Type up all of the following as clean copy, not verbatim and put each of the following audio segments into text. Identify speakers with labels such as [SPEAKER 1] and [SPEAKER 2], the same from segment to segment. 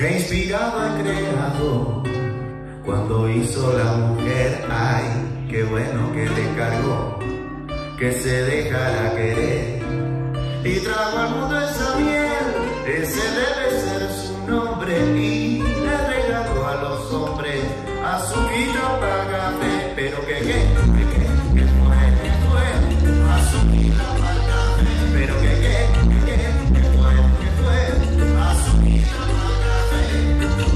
[SPEAKER 1] que inspirado al creador cuando hizo la mujer. Ay, qué bueno que le cargó, que se dejara querer y trajo al mundo esa miel. Ese debe ser su nombre y le regaló a los hombres azuquita para café. Pero que fue azuquita para café. Pero que fue azuquita para café.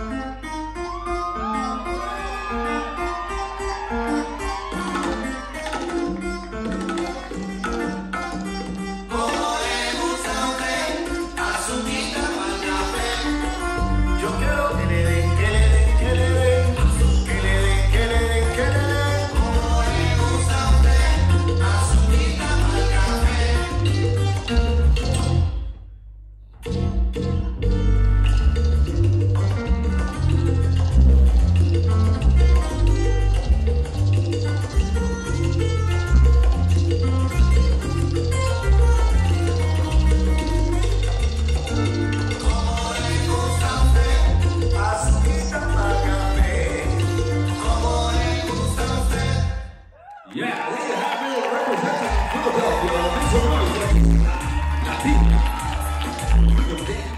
[SPEAKER 2] Yeah, there you have it, representing Philadelphia, Mr. Latina.